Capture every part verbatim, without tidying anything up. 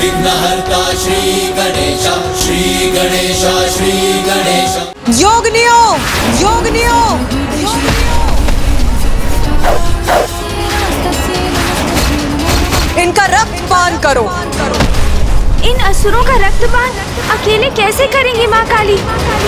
विघ्नहर्ता श्री गणेशा श्री गणेशा श्री गणेशा। योगिनियों योगिनियों इनका रक्त पान करो। इन असुरों का रक्तपान अकेले कैसे करेंगी माँ काली?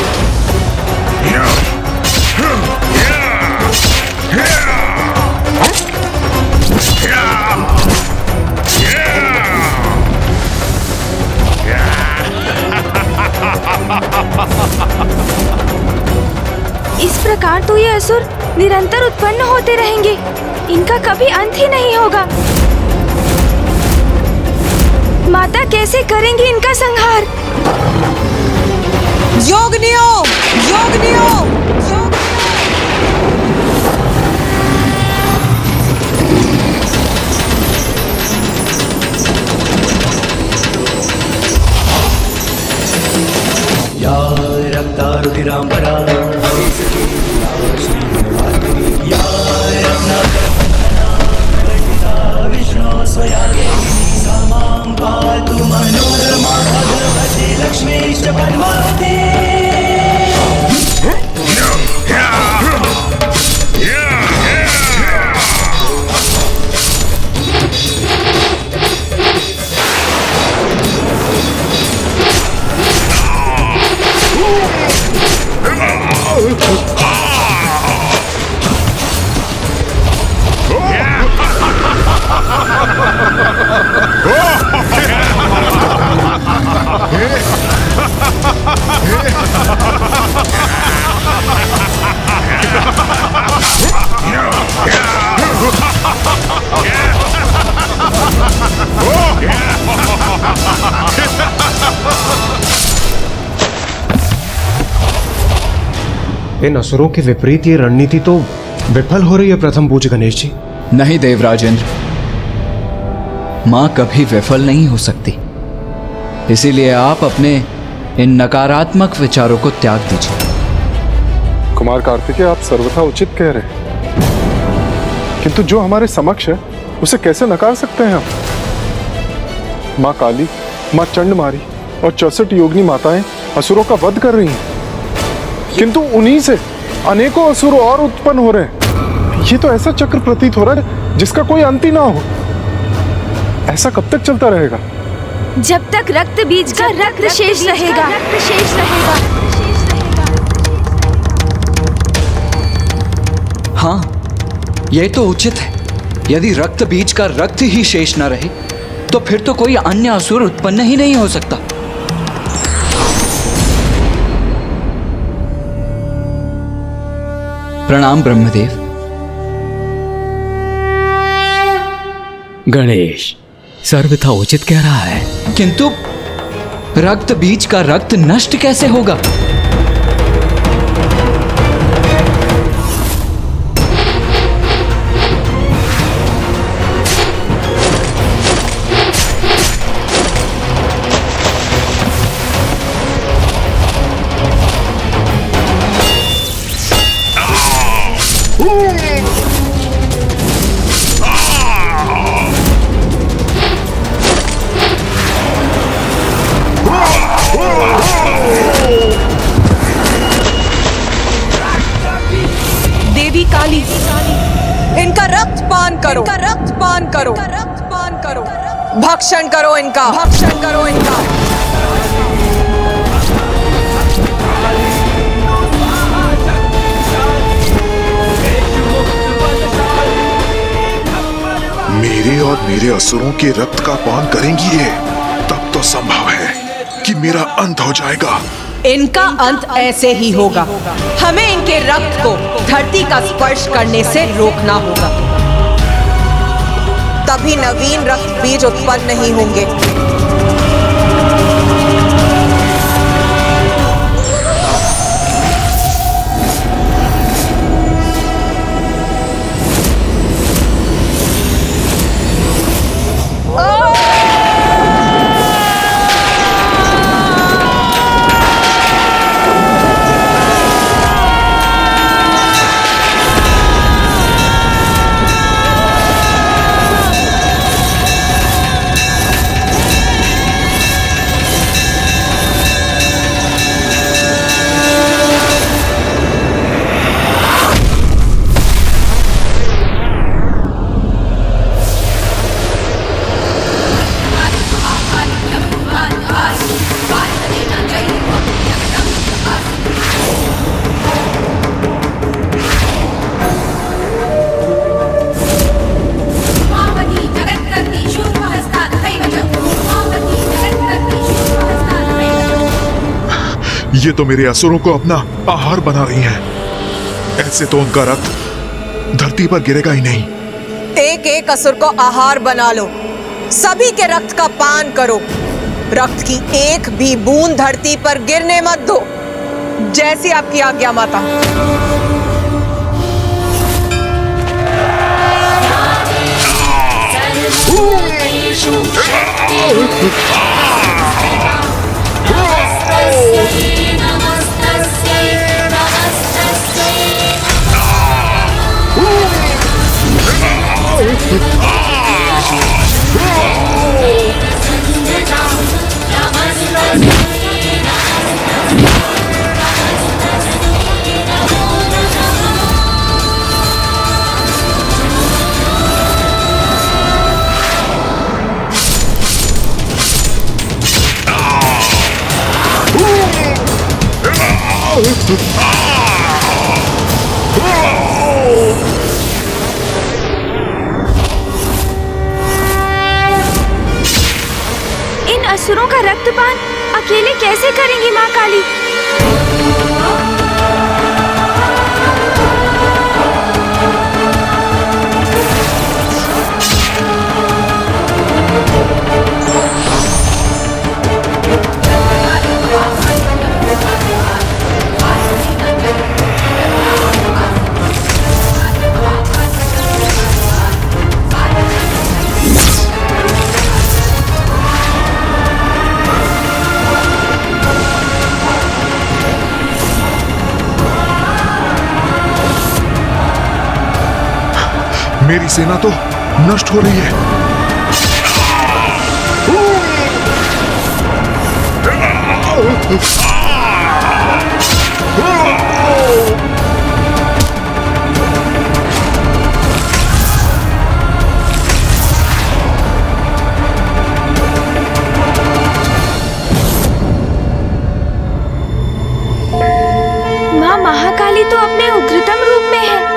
इस प्रकार तो ये असुर निरंतर उत्पन्न होते रहेंगे, इनका कभी अंत ही नहीं होगा। माता कैसे करेंगी इनका संहार? योगिनियों योगिनियों या रक्तारुधिरांबरा या विष्णु स्वयागे समां पातु मनोरमा भगवती लक्ष्मीश्च पद्मावती। इन असुरों के विपरीत ये रणनीति तो विफल हो रही है प्रथम पूज्य गणेश जी। नहीं देवराजेंद्र, मां कभी विफल नहीं हो सकती, इसीलिए आप अपने इन नकारात्मक विचारों को त्याग दीजिए। कुमार कार्तिकेय, आप सर्वथा उचित कह रहे हैं, किंतु जो हमारे समक्ष है उसे कैसे नकार सकते हैं हम? माँ काली, माँ चंडमारी और चौसठ योगिनी माताएं असुरों का वध कर रही हैं, किंतु उन्हीं से अनेकों असुर और उत्पन्न हो रहे हैं। ये तो ऐसा चक्र प्रतीत हो रहा है जिसका कोई अंत ही ना हो। ऐसा कब तक चलता रहेगा? जब तक रक्त बीज का रक्त शेष रहेगा। रक्त शेष रहेगा। हाँ, यह तो उचित है। यदि रक्त बीज का रक्त ही शेष न रहे तो फिर तो कोई अन्य असुर उत्पन्न ही नहीं हो सकता। प्रणाम ब्रह्मदेव। गणेश सर्वथा उचित कह रहा है, किंतु रक्त बीज का रक्त नष्ट कैसे होगा? देवी काली, इनका रक्त पान करो। इनका रक्त पान करो। रक्त पान करो। भक्षण करो इनका। भक्षण करो इनका। मेरे और मेरे असुरों के रक्त का पान करेंगी ये, तब तो संभव है कि मेरा अंत हो जाएगा। इनका अंत ऐसे ही होगा। हमें इनके रक्त को धरती का स्पर्श करने से रोकना होगा, तभी नवीन रक्त बीज उत्पन्न नहीं होंगे। ये तो मेरे असुरों को अपना आहार बना रही हैं। ऐसे तो उनका रक्त धरती पर गिरेगा ही नहीं। एक एक असुर को आहार बना लो, सभी के रक्त का पान करो। रक्त की एक भी बूंद धरती पर गिरने मत दो। जैसी आपकी आज्ञा माता। इन असुरों का रक्तपान अकेले कैसे करेंगी माँ काली? मेरी सेना तो नष्ट हो रही है। माँ महाकाली तो अपने उग्रतम रूप में है।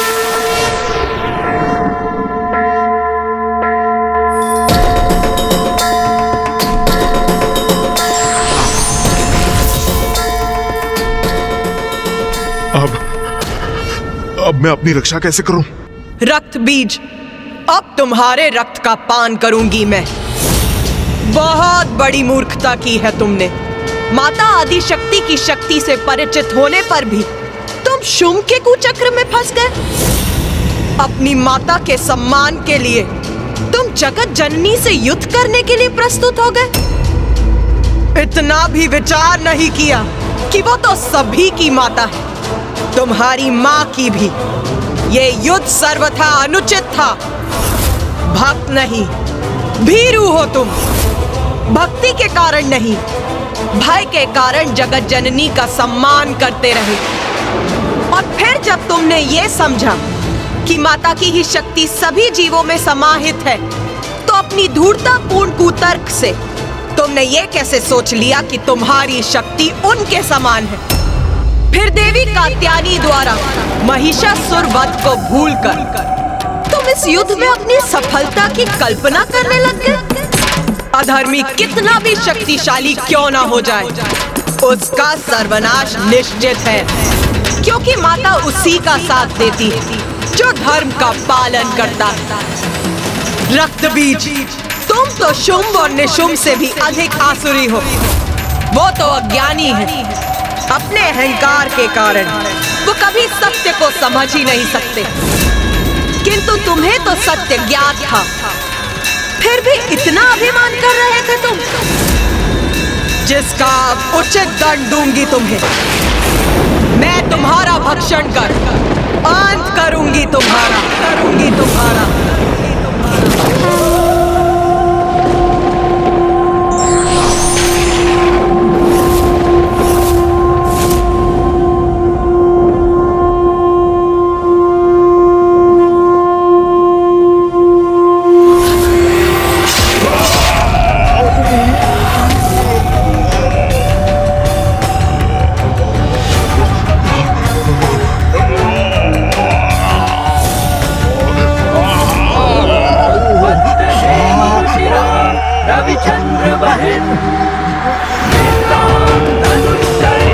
अब मैं अपनी रक्षा कैसे करूं? रक्त बीज, अब तुम्हारे रक्त का पान करूंगी मैं। बहुत बड़ी मूर्खता की है तुमने। माता आदि शक्ति की शक्ति से परिचित होने पर भी तुम शुंभ के कुचक्र में फंस गए। अपनी माता के सम्मान के लिए तुम जगत जननी से युद्ध करने के लिए प्रस्तुत हो गए। इतना भी विचार नहीं किया कि वो तो सभी की माता है, तुम्हारी माँ की भी। ये युद्ध सर्वथा अनुचित था। भक्त नहीं, भीरू हो तुम। भक्ति के कारण नहीं, भय के कारण जगत जननी का सम्मान करते रहे। और फिर जब तुमने ये समझा कि माता की ही शक्ति सभी जीवों में समाहित है, तो अपनी धूर्ततापूर्ण कुतर्क से तुमने ये कैसे सोच लिया कि तुम्हारी शक्ति उनके समान है। फिर देवी कात्यायनी द्वारा महिषासुर वध को भूलकर तुम इस युद्ध में अपनी सफलता की कल्पना करने लग गए। अधर्मी कितना भी शक्तिशाली क्यों ना हो जाए, उसका सर्वनाश निश्चित है, क्योंकि माता उसी का साथ देती है जो धर्म का पालन करता है। रक्त बीज, तुम तो शुंभ और निशुंभ से भी अधिक आसुरी हो। वो तो अज्ञानी है। अपने अहंकार के कारण वो कभी सत्य को समझ ही नहीं सकते, किंतु तुम्हें तो सत्य ज्ञात था, फिर भी इतना अभिमान कर रहे थे तुम, जिसका उचित दंड दूंगी तुम्हें। मैं तुम्हारा भक्षण कर अंत करूंगी तुम्हारा करूंगी तुम्हारा चंद्र बहिन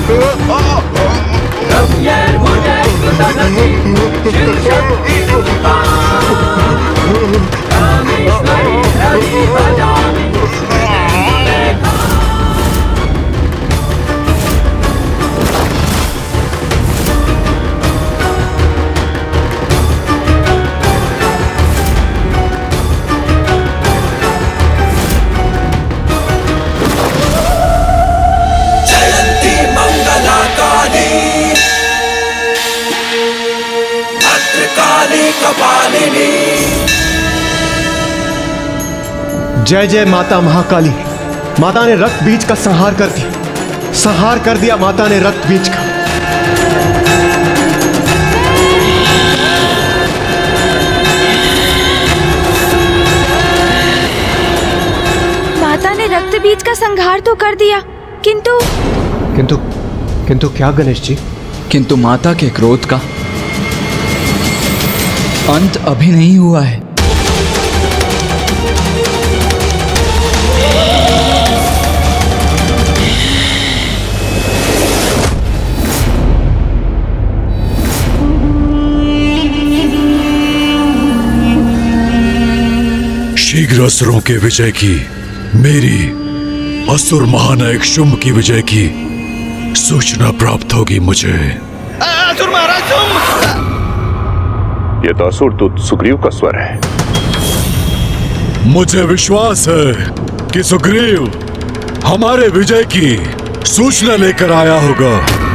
जय जय माता महाकाली। माता ने रक्त बीज का संहार कर दिया, संहार कर दिया माता ने रक्त बीज का। माता ने रक्त बीज का संहार तो कर दिया, किंतु किंतु किंतु क्या गणेश जी? किंतु माता के क्रोध का अंत अभी नहीं हुआ है। शीघ्र असुरों के विजय की, मेरी असुर महानायक शुंभ की विजय की सूचना प्राप्त होगी मुझे। असुर महाराज शुंभ! ये तो असुर दूत सुग्रीव का स्वर है। मुझे विश्वास है कि सुग्रीव हमारे विजय की सूचना लेकर आया होगा।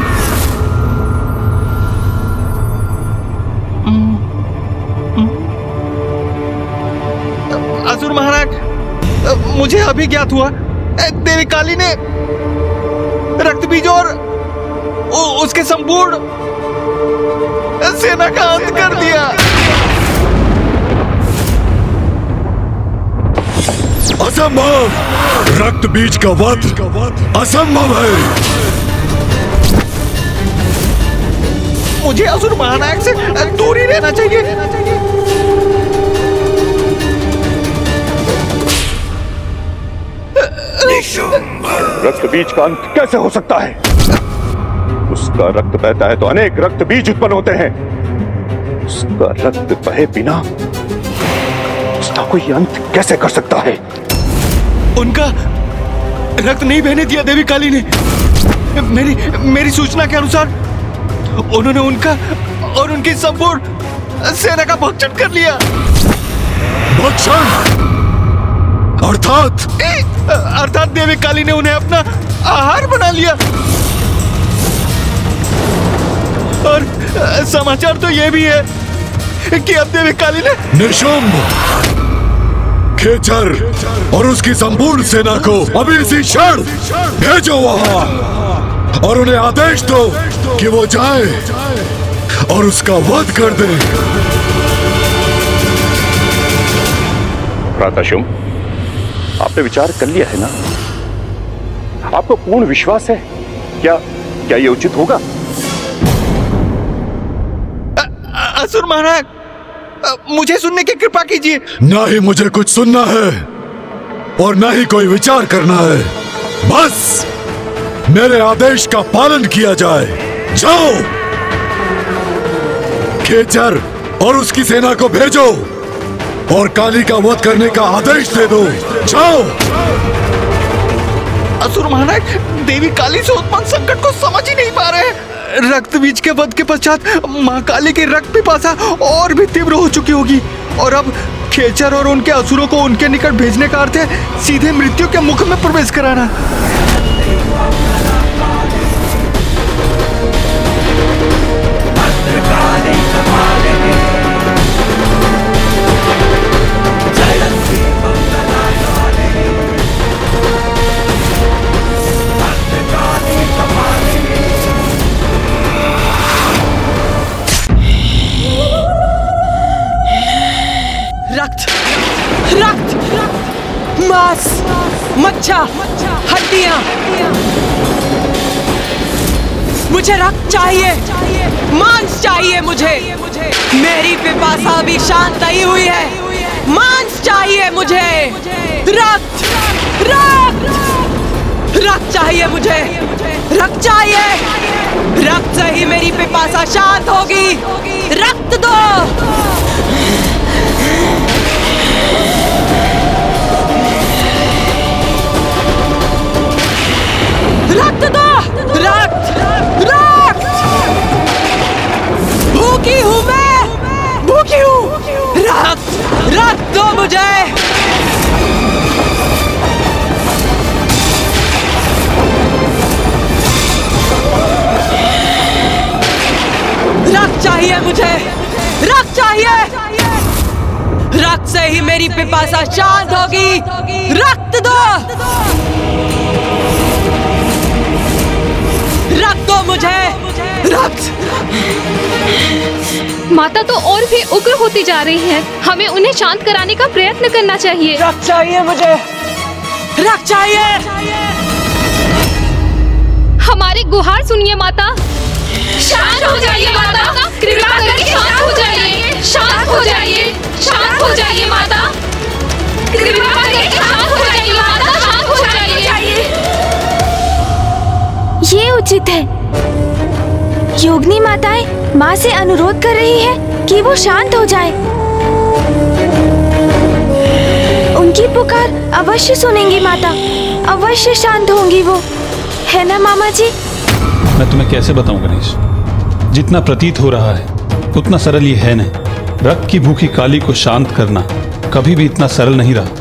असुर महाराज, मुझे अभी ज्ञात हुआ देवी काली ने रक्त बीज और उसके संपूर्ण सेना का अंत कर दिया। असंभव! रक्त बीज का वध असंभव है। मुझे असुर महानायक से दूर ही रहना चाहिए। रक्त बीज का अंत कैसे हो सकता है? उसका रक्त बहता है तो अनेक रक्त बीज उत्पन्न होते हैं। उसका रक्त बहे बिना उसका कोई अंत कैसे कर सकता है? उनका रक्त नहीं बहने दिया देवी काली ने। मेरी मेरी सूचना के अनुसार उन्होंने उनका और उनकी संपूर्ण सेना का भक्षण कर लिया। भक्षण अर्थात अर्थात देवी काली ने उन्हें अपना आहार बना लिया। और समाचार तो यह भी है कि अब देवी काली ने निशुंभ, खेचर और उसकी संपूर्ण सेना को अभी इसी क्षण भेजो वहां और उन्हें आदेश दो कि वो जाए और उसका वध कर दे। प्रातःशुंभ, आपने विचार कर लिया है ना? आपको पूर्ण विश्वास है? क्या क्या ये उचित होगा? असुर महाराज, मुझे सुनने की कृपा कीजिए। ना ही मुझे कुछ सुनना है और ना ही कोई विचार करना है। बस मेरे आदेश का पालन किया जाए। जाओ, खेचर और उसकी सेना को भेजो और काली का वध करने का आदेश दे दो। जाओ। असुर महाराज, देवी काली से उत्पन्न संकट को समझ ही नहीं पा रहे हैं। रक्त बीज के वध के पश्चात माँ काली की रक्त पिपासा और भी तीव्र हो चुकी होगी और अब खेचर और उनके असुरों को उनके निकट भेजने का अर्थ है सीधे मृत्यु के मुख में प्रवेश कराना। रक्त, रक्त, मांस, मज्जा, हड्डियां। मुझे रक्त चाहिए, मांस चाहिए मुझे। मेरी पिपासा भी शांत नहीं हुई है। मांस चाहिए मुझे। रक्त, रक्त, रक्त चाहिए मुझे, रक्त चाहिए। रक्त से ही मेरी पिपासा शांत होगी। रक्त दो। रक्त दो, रक्त, रक्त। भूखी हूं मैं, भूखी हूं। रक्त, रक्त दो मुझे। रक्त चाहिए मुझे, रक्त चाहिए। रक्त से ही मेरी पिपासा शांत होगी। रक्त दो, रक्त दो मुझे, रक्त। माता तो और भी उग्र होती जा रही हैं। हमें उन्हें शांत कराने का प्रयत्न करना चाहिए। रक्त चाहिए मुझे, रक्त चाहिए। हमारी गुहार सुनिए माता। शांत हो जाइए माता, कृपा करके शांत हो जाइए, शांत हो जाइए, शांत हो जाइए माता, कृपा करके शांत हो जाइए माता, शांत हो जाइए। ये उचित है। योगिनी माताएं माँ से अनुरोध कर रही है कि वो शांत हो जाए। उनकी पुकार अवश्य सुनेंगी माता, अवश्य शांत होंगी वो, है ना मामा जी? मैं तुम्हें कैसे बताऊं गणेश, जितना प्रतीत हो रहा है उतना सरल ये है नहीं। रक्त की भूखी काली को शांत करना कभी भी इतना सरल नहीं रहा।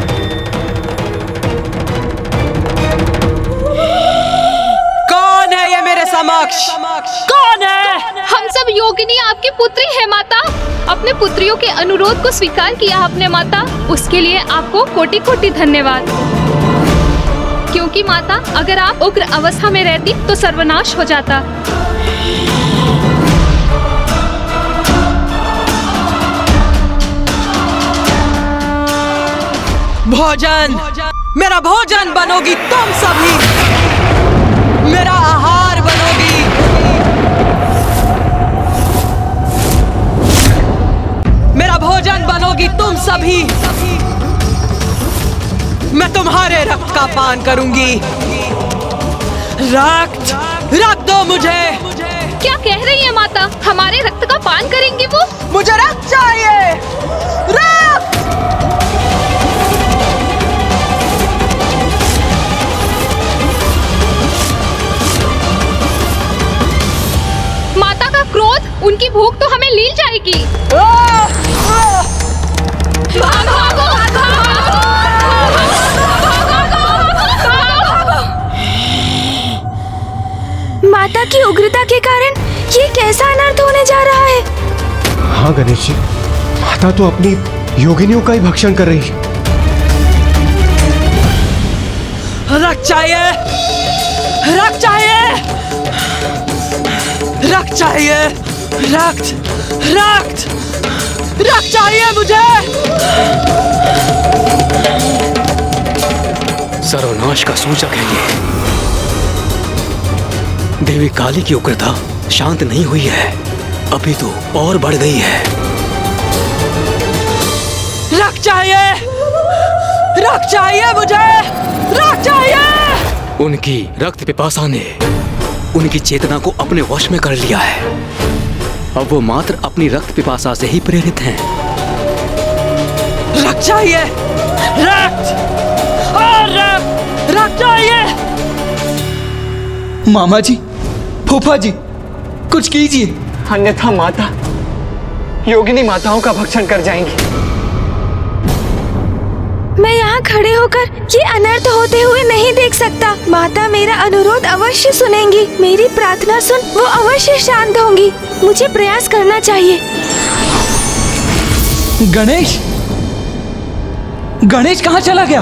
कौन है ये मेरे समक्ष? कौन है? हम सब योगिनी आपकी पुत्री है माता। अपने पुत्रियों के अनुरोध को स्वीकार किया आपने माता, उसके लिए आपको कोटि कोटि धन्यवाद। क्योंकि माता अगर आप उग्र अवस्था में रहती तो सर्वनाश हो जाता। भोजन, मेरा भोजन बनोगी तुम सभी, मेरा आहार बनोगी। मेरा भोजन बनोगी तुम सभी। मैं तुम्हारे रक्त का पान करूंगी। रक्त, रक्त दो मुझे। क्या कह रही है माता? हमारे रक्त का पान करेंगी वो? मुझे रक्त चाहिए, रक्त। माता का क्रोध, उनकी भूख तो हमें लील जाएगी। भागो, माता की उग्रता के कारण ये कैसा अनर्थ होने जा रहा है? हाँ गणेश जी, माता तो अपनी योगिनियों का ही भक्षण कर रही है। रक्त चाहिए, रक्त चाहिए, रक्त चाहिए, रक्त, रक्त, रक्त चाहिए मुझे। सर्वनाश का सूचक है ये। देवी काली की उग्रता शांत नहीं हुई है, अभी तो और बढ़ गई है। रक्त चाहिए, रक्त चाहिए मुझे, रक्त चाहिए। उनकी रक्त पिपासा ने उनकी चेतना को अपने वश में कर लिया है। अब वो मात्र अपनी रक्त पिपासा से ही प्रेरित हैं। रक्त चाहिए, रक्त, और रक्त, रक्त चाहिए। मामा जी, फूफा जी, कुछ कीजिए, अन्यथा माता योगिनी माताओं का भक्षण कर जाएंगी। मैं यहाँ खड़े होकर ये अनर्थ होते हुए नहीं देख सकता। माता मेरा अनुरोध अवश्य सुनेंगी, मेरी प्रार्थना सुन वो अवश्य शांत होंगी। मुझे प्रयास करना चाहिए। गणेश, गणेश कहाँ चला गया?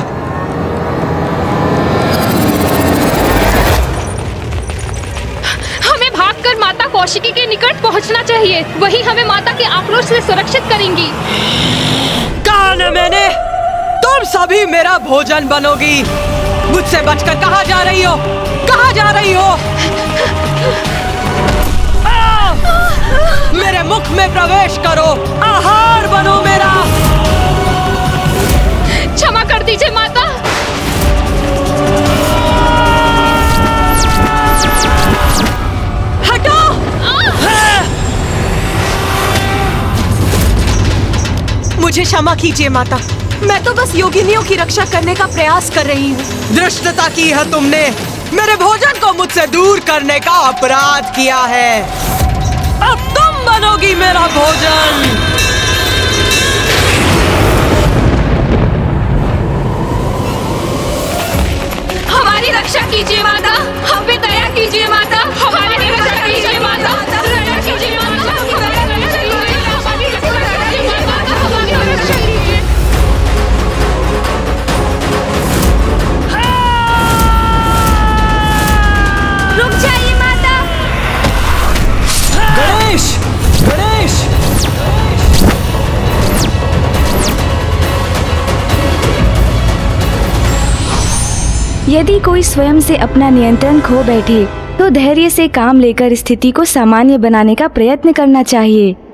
हमें भागकर माता कौशिकी के निकट पहुंचना चाहिए, वही हमें माता के आक्रोश से सुरक्षित करेंगी। कहा न मैंने, तुम सभी मेरा भोजन बनोगी। मुझसे बचकर कहाँ जा रही हो? कहाँ जा रही हो? आ! मेरे मुख में प्रवेश करो, आहार बनो मेरा। क्षमा कर दीजिए माता। मुझे क्षमा कीजिए माता, मैं तो बस योगिनियों की रक्षा करने का प्रयास कर रही हूँ। धृष्टता की है तुमने, मेरे भोजन को मुझसे दूर करने का अपराध किया है। अब तुम बनोगी मेरा भोजन। हमारी रक्षा कीजिए माता, हम पे दया कीजिए माता, हमारी रक्षा कीजिए माता, दया कीजिए माता, रुक जाइए माता। गणेश, गणेश। यदि कोई स्वयं से अपना नियंत्रण खो बैठे तो धैर्य से काम लेकर स्थिति को सामान्य बनाने का प्रयत्न करना चाहिए।